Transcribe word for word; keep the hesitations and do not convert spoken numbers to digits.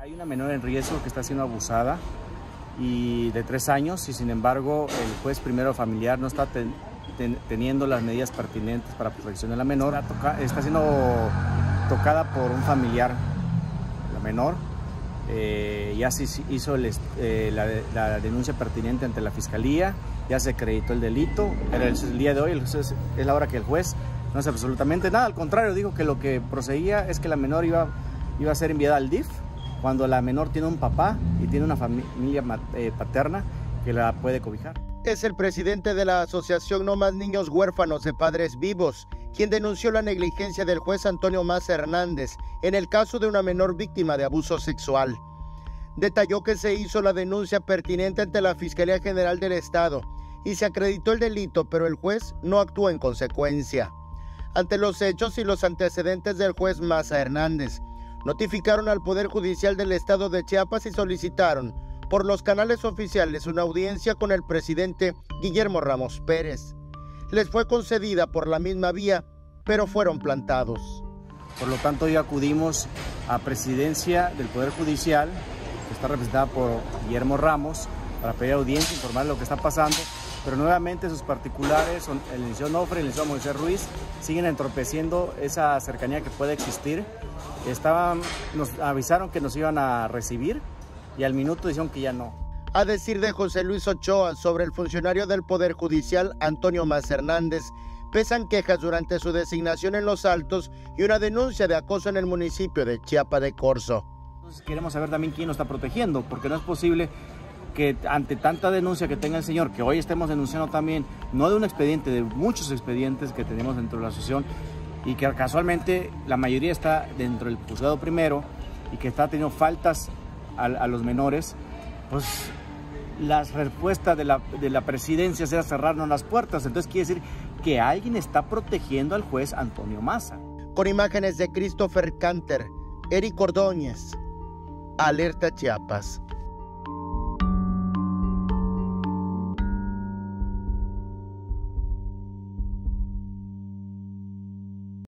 Hay una menor en riesgo que está siendo abusada y de tres años y sin embargo el juez primero familiar no está ten, ten, teniendo las medidas pertinentes para protección de la menor. Está, toca, está siendo tocada por un familiar, la menor. Eh, ya se hizo el, eh, la, la denuncia pertinente ante la fiscalía, ya se acreditó el delito, pero el, el día de hoy el, es, es la hora que el juez no hace absolutamente nada. Al contrario, dijo que lo que procedía es que la menor iba, iba a ser enviada al D I F cuando la menor tiene un papá y tiene una familia eh, paterna que la puede cobijar. Es el presidente de la asociación No Más Niños Huérfanos de Padres Vivos, quien denunció la negligencia del juez Antonio Maza Hernández en el caso de una menor víctima de abuso sexual. Detalló que se hizo la denuncia pertinente ante la Fiscalía General del Estado y se acreditó el delito, pero el juez no actuó en consecuencia. Ante los hechos y los antecedentes del juez Maza Hernández, notificaron al Poder Judicial del Estado de Chiapas y solicitaron por los canales oficiales una audiencia con el presidente Guillermo Ramos Pérez. Les fue concedida por la misma vía, pero fueron plantados. Por lo tanto, hoy acudimos a Presidencia del Poder Judicial, que está representada por Guillermo Ramos, para pedir audiencia, informar lo que está pasando, pero nuevamente sus particulares, el licenciado Nofre y el licenciado Moisés Ruiz, siguen entorpeciendo esa cercanía que puede existir. Estaban, nos avisaron que nos iban a recibir y al minuto dijeron que ya no. A decir de José Luis Ochoa sobre el funcionario del Poder Judicial Antonio Maza Hernández, pesan quejas durante su designación en Los Altos y una denuncia de acoso en el municipio de Chiapa de Corzo. Entonces queremos saber también quién nos está protegiendo, porque no es posible que ante tanta denuncia que tenga el señor, que hoy estemos denunciando también, no de un expediente, de muchos expedientes que tenemos dentro de la asociación, y que casualmente la mayoría está dentro del juzgado primero y que está teniendo faltas a, a los menores, pues la respuesta de la, de la presidencia será cerrarnos las puertas. Entonces quiere decir que alguien está protegiendo al juez Antonio Maza. Con imágenes de Christopher Canter, Eric Ordóñez, Alerta Chiapas.